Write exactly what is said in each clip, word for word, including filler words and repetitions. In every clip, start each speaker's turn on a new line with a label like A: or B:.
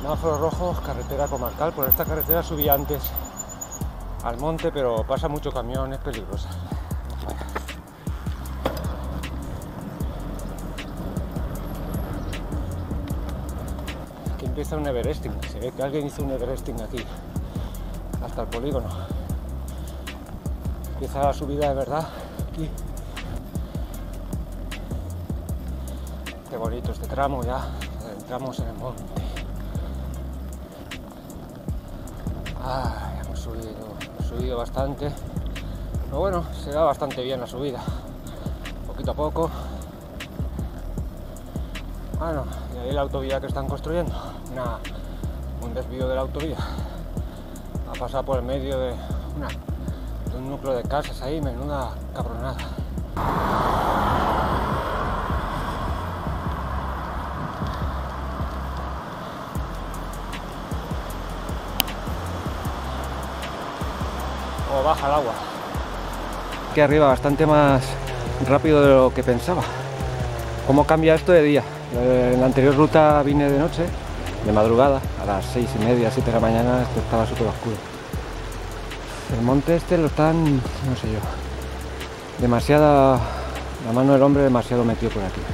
A: Semáforos rojos, carretera comarcal. Por esta carretera subí antes al monte, pero pasa mucho camión, es peligrosa. Aquí empieza un everesting. Se ve que alguien hizo un everesting aquí, hasta el polígono. Empieza la subida de verdad aquí. Qué bonito este tramo ya. Entramos en el monte. Ah, hemos subido, hemos subido bastante. Pero bueno, se da bastante bien la subida. Poquito a poco. Bueno, y ahí la autovía que están construyendo. Una, un desvío de la autovía. Ha pasado por el medio de, una, de un núcleo de casas ahí, menuda cabronada. O baja el agua. Aquí arriba bastante más rápido de lo que pensaba. ¿Cómo cambia esto de día? En la anterior ruta vine de noche, de madrugada, a las seis y media, siete de la mañana, esto estaba súper oscuro. El monte este lo están, no sé yo, demasiada, la mano del hombre demasiado metido por aquí.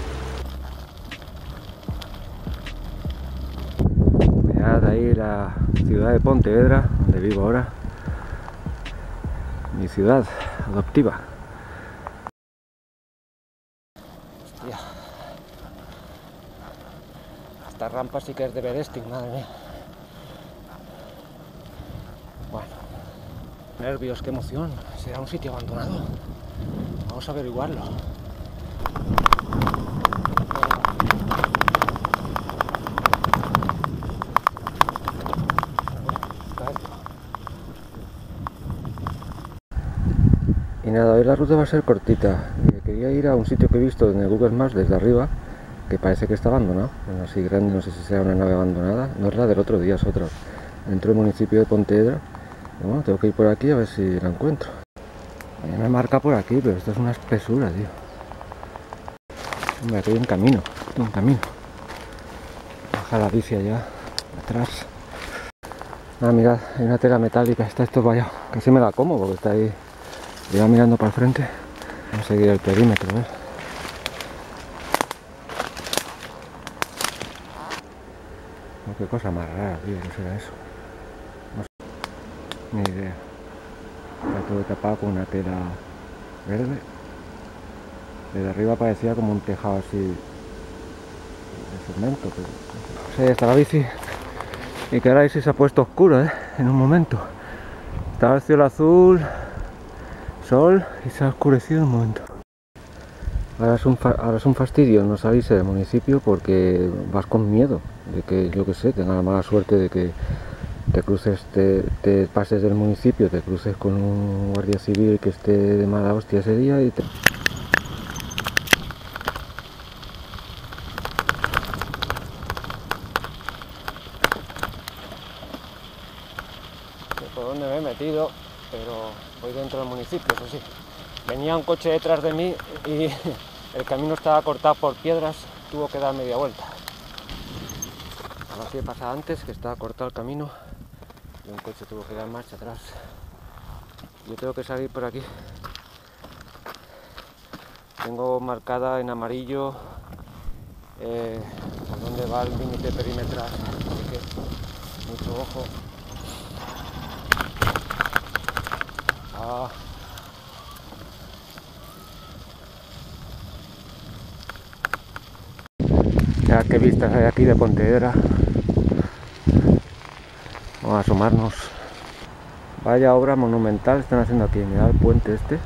A: Mirad ahí la ciudad de Pontevedra, donde vivo ahora. Mi ciudad adoptiva. Hostia. Esta rampa sí que es de everesting, madre mía. Bueno, nervios, qué emoción. ¿Será un sitio abandonado? Vamos a averiguarlo. Y nada, hoy la ruta va a ser cortita. Quería ir a un sitio que he visto en el Google Maps desde arriba, que parece que está abandonado. Bueno, así grande, no sé si sea una nave abandonada. No es la del otro día, es otra. Dentro del municipio de Pontevedra. Y bueno, tengo que ir por aquí a ver si la encuentro. A mí me marca por aquí, pero esto es una espesura, tío. Hombre, aquí hay un camino, aquí hay un camino. Baja la bici allá, atrás. Ah, mirad, hay una tela metálica, está esto vallado. Casi me la como porque está ahí. Lleva mirando para el frente. Vamos a seguir el perímetro, ¿eh? Oh, qué cosa más rara, tío, ¿qué será eso? No sé. Ni idea. Está todo tapado con una tela verde. Desde arriba parecía como un tejado así de cemento, pero no sé. Ahí está la bici. Y que ahora ahí sí se ha puesto oscuro, ¿eh? En un momento. Estaba el cielo azul, sol, y se ha oscurecido en un momento. Ahora es un, fa ahora es un fastidio no salirse del municipio porque vas con miedo de que, yo que sé, tengas la mala suerte de que te cruces, te, te pases del municipio, te cruces con un guardia civil que esté de mala hostia ese día y te... Por dónde me he metido, pero voy dentro del municipio, eso sí. Venía un coche detrás de mí y el camino estaba cortado por piedras, tuvo que dar media vuelta. Así pasa antes, que estaba cortado el camino y un coche tuvo que dar marcha atrás. Yo tengo que salir por aquí. Tengo marcada en amarillo eh, por dónde va el límite perimetral, así que mucho ojo. Ah. Ya qué vistas hay aquí de Pontevedra. Vamos a asomarnos. Vaya obra monumental están haciendo aquí. Mirad el puente este.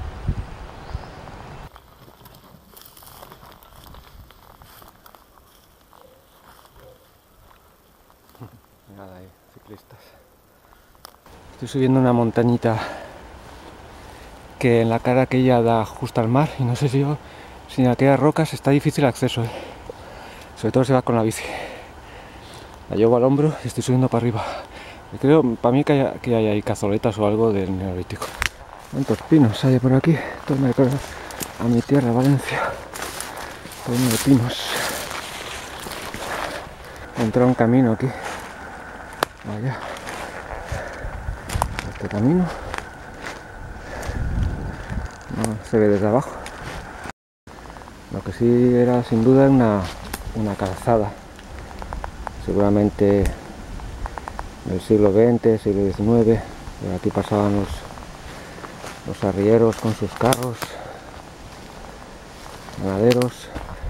A: Mirad ahí, ciclistas. Estoy subiendo una montañita que en la cara aquella da justo al mar y no sé si yo, sin aquellas rocas está difícil acceso, ¿eh? Sobre todo si va con la bici. La llevo al hombro y estoy subiendo para arriba. Y creo, para mí que hay, que hay ahí cazoletas o algo del neolítico. ¿Cuántos pinos hay por aquí? Esto me recuerda a mi tierra, Valencia. Todo lleno de pinos. He entrado un camino aquí. Vaya, este camino no se ve desde abajo. Lo que sí era sin duda una, una calzada, seguramente del siglo veinte, siglo diecinueve. Por aquí pasaban los, los arrieros con sus carros, ganaderos.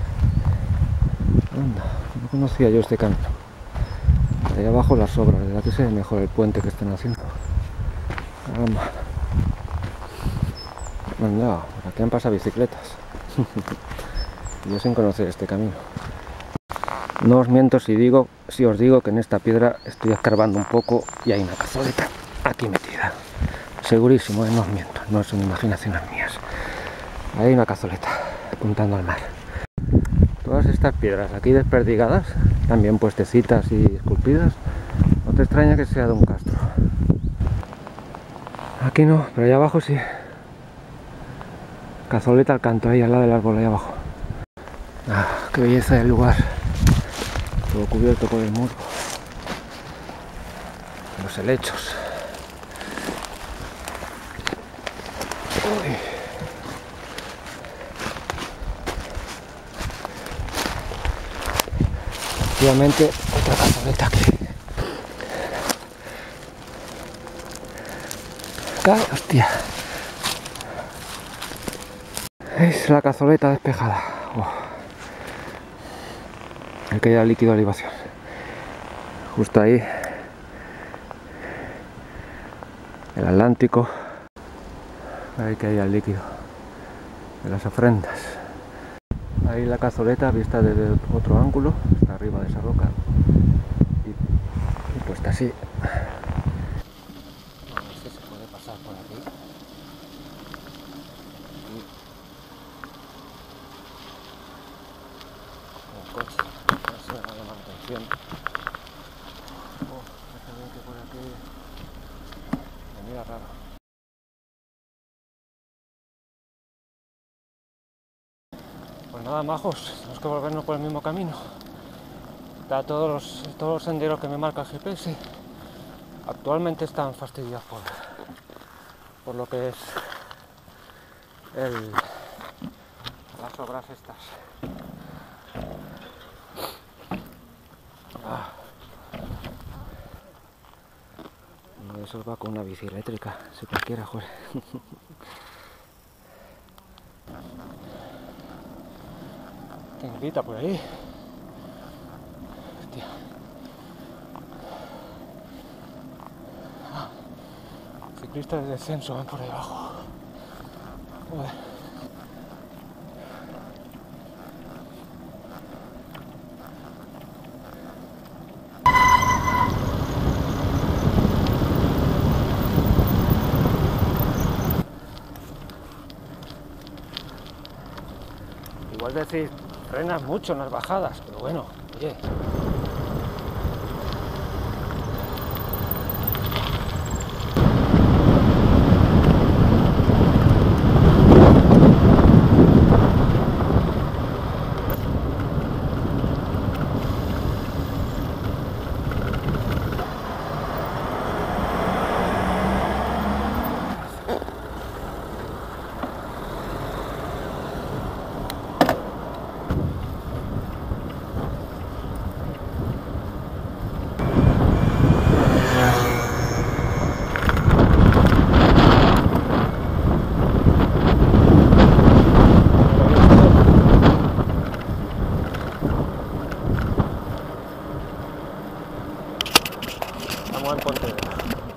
A: Anda, no conocía yo este camino. Ahí abajo las obras, desde aquí se ve mejor el puente que están haciendo. Caramba. Anda, por aquí han pasado bicicletas. Yo sin conocer este camino. No os miento si digo, si os digo que en esta piedra estoy escarbando un poco y hay una cazoleta aquí metida. Segurísimo, ¿eh? No os miento, no son imaginaciones mías. Ahí hay una cazoleta apuntando al mar. Todas estas piedras aquí desperdigadas, también puestecitas y esculpidas, no te extraña que sea de un castro. Aquí no, pero allá abajo sí. Cazoleta al canto, ahí al lado del árbol, ahí abajo. Ah, qué belleza del lugar. Todo cubierto por el musgo. Los helechos. Uy. Efectivamente, otra cazoleta aquí. Acá, hostia. Es la cazoleta despejada. Oh. Hay que ir al líquido de libación. Justo ahí. El Atlántico. Hay que ir al líquido de las ofrendas. Ahí la cazoleta vista desde otro ángulo, está arriba de esa roca. Y, y puesta así. A ver si se puede pasar por aquí. El coche, a ver si me va a llamar la atención. Oh, está bien que por aquí me mira raro. Pues nada, majos, tenemos que volvernos por el mismo camino. Ya todos los, todos los senderos que me marca el G P S actualmente están fastidiados por, por lo que es el, las obras estas. Ah. Uno de esos va con una bici eléctrica, si cualquiera, joder. Te invita por ahí. Hostia. Ah. Ciclistas de descenso van por ahí abajo. Joder. Igual decir, frenas mucho en las bajadas, pero bueno, oye. Estamos en Pontevedra.